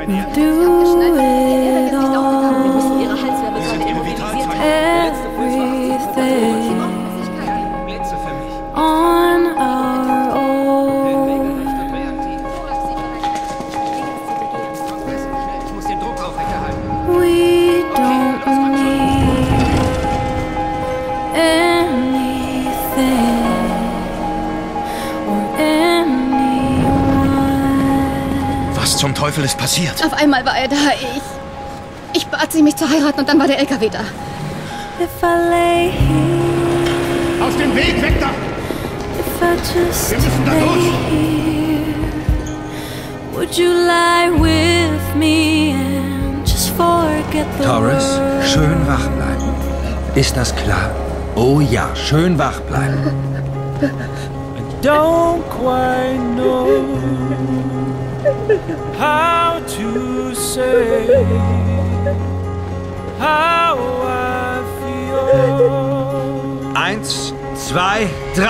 do it all, everything on our own. We don't need anything or anyone. Was zum Teufel ist passiert? Auf einmal war er da. Ich bat sie, mich zu heiraten, und dann war der LKW da. If I lay here, Aus dem Weg, weg da! if I just Wir müssen da lay durch. here, would you lie with me and just forget the Taurus, world? schön wach bleiben. Ist das klar? Oh ja, schön wach bleiben. Don't quite know how to say how I feel. 1, 2, 3.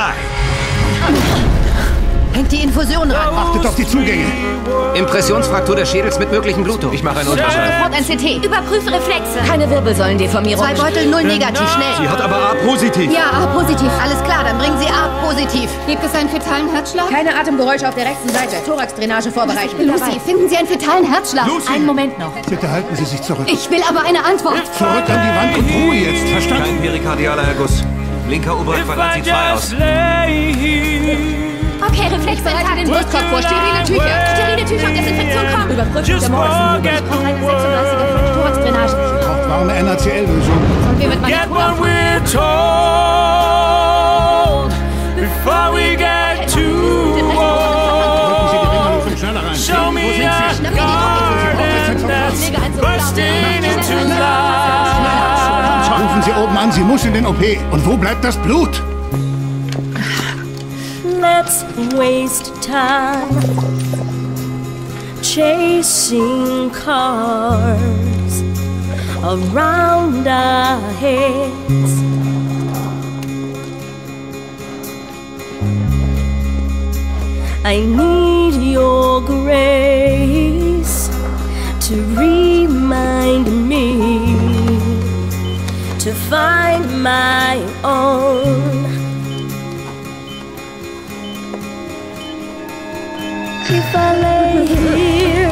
Hängt die Infusion ran. Achtet auf die Zugänge! Impressionsfraktur des Schädels mit möglichen Blutung. Ich mache einen Ultraschall. Sofort ein CT. Überprüfe Reflexe. Keine Wirbelsäulendeformierung. 2 Beutel, 0 negativ, schnell. Sie hat aber A-positiv. Ja, A-positiv. Alles klar, dann bringen Sie A-positiv. Gibt es einen fetalen Herzschlag? Keine Atemgeräusche auf der rechten Seite. Thoraxdrainage vorbereiten. Lucy, finden Sie einen fetalen Herzschlag? Lucy! Einen Moment noch. Bitte halten Sie sich zurück. Ich will aber eine Antwort. Zurück an die Wand und Ruhe jetzt, verstanden? Kein perikardialer Erguss. Linker oberer If Quadrat I sieht frei aus. just lay here, Okay, Reflex Bereite den Brustkorb vor. Sterile Tücher. Sterile Tücher und Desinfektion kommen. Überprüfung just der Morgenmodus. forget Ich brauche eine the 36er world. Thoraxdrainage. Braucht warme NaCl-Lösung. Und wir mit meiner Get Crew what aufmachen. we're told before we get too Drücken Sie die Ringe old. noch schneller rein. Show me Wo sind a Sie? garden that's bursting into life. Rufen Sie oben an, sie muss in den OP. Und wo bleibt das Blut? Let's waste time chasing cars around our heads. I need your grace to remind me to find my own. If I lay here,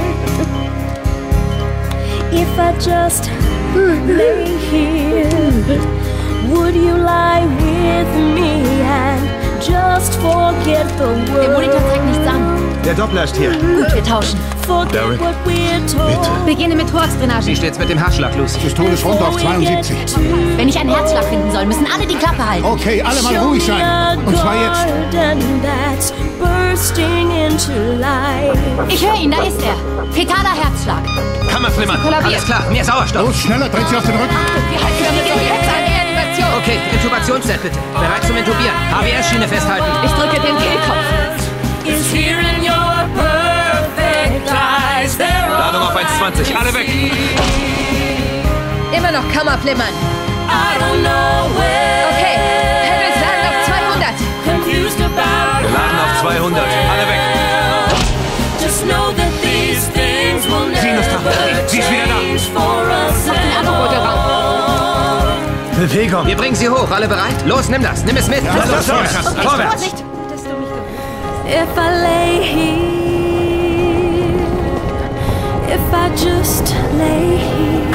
if I just lay here, would you lie with me and just forget the Der Monitor zeigt world? nichts an. Der Doppler ist hier. Gut, wir tauschen. Forget Derek, what we're told. Beginne mit Thoraxdrainage. Wie steht's mit dem Herzschlag, Lucy? Systole ist runter auf 72. Wenn ich einen Herzschlag finden soll, müssen alle die Klappe halten. Okay, alle mal ruhig sein. Und zwar jetzt. That's bursting into life. Ich höre ihn, da ist er. Fetaler Herzschlag. Kammerflimmern. Alles klar, mehr Sauerstoff. Los, schneller, dreht sie auf den Rücken. Wir halten damit so jetzt an Reanimation. Okay, Intubationsset bitte. Bereit zum Intubieren. HWS-Schiene festhalten. Ich drücke den Kehlkopf. Is here in your perfect eyes. There Ladung auf 1,20. Alle weg. Immer noch Kammerflimmern. I don't know where. Okay, Pebbles laden auf 200. Confused about Wir laden auf 200. Alle weg. Just know that these things will Sinus da. never Sie ist wieder da. change for us Den Atemgürtel raus. Bewegung. Wir bringen sie hoch. Alle bereit? Los, nimm das. Nimm es mit. Los, los, los. Vorwärts. Vorsicht. If I lay here, if I just lay here,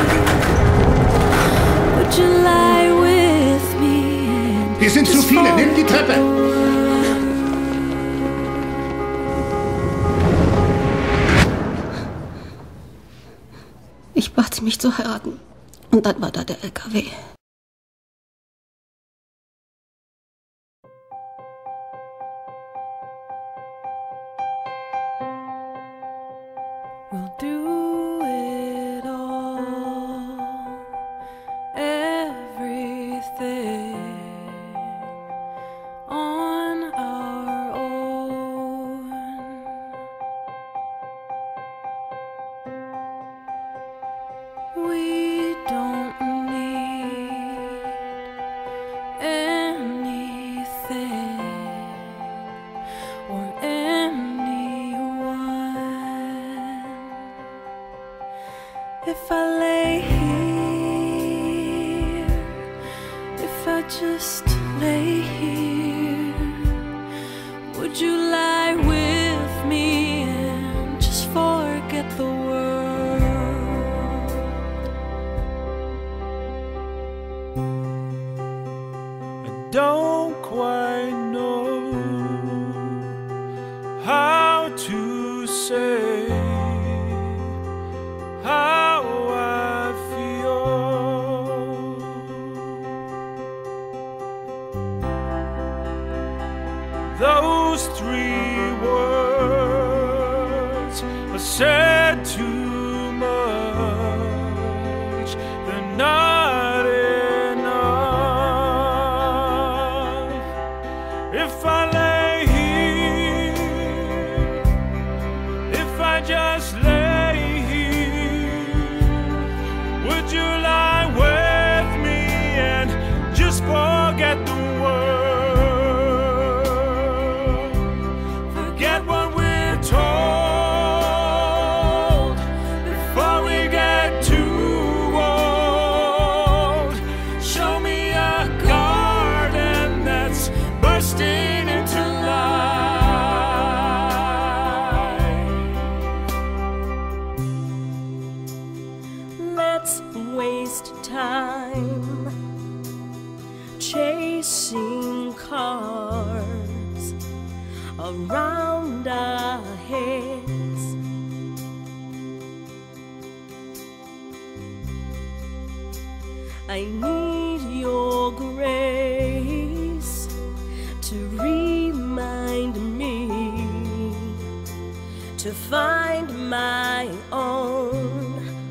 would you lie with me? And Wir sind zu just viele, nimm die Treppe. Ich bat sie, mich zu heiraten. Und dann war da der LKW. we'll do it all, everything on our own. We don't need anything or anyone. If I lay here, if I just lay here, would you lie with me and just forget the world? I don't quite know how to say how I feel. Those 3 words are said too much. They're not enough. If I lay here, if I just lay here, would you lie with me and just forget the world? Forget what we're told before we get too old. Show me a garden that's bursting into life. Let's waste time chasing cars around our heads. I need your grace to remind me to find my own.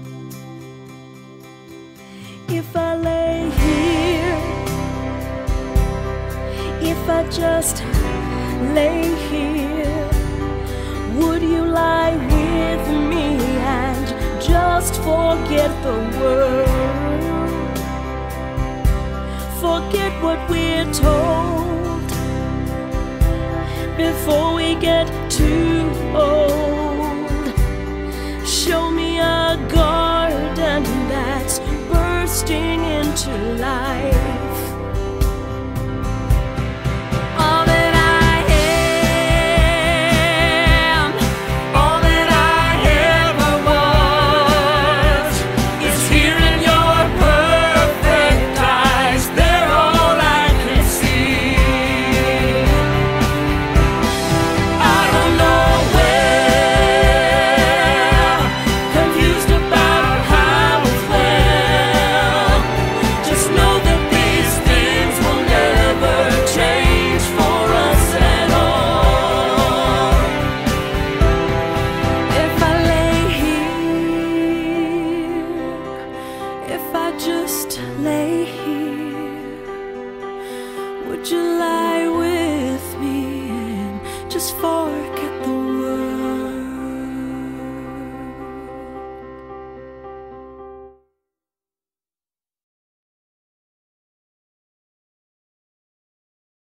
If I lay here, if I just lay here, would you lie with me and just forget the world? Forget what we're told before we get too old. Show me a garden that's bursting into life. All that I am, all that I ever was, is here in your perfect eyes. They're all I can see. I don't know where, confused about how it's well. Just know that these things will never change for us at all. If I lay here, if I just lay here, would you lie with me and just fall?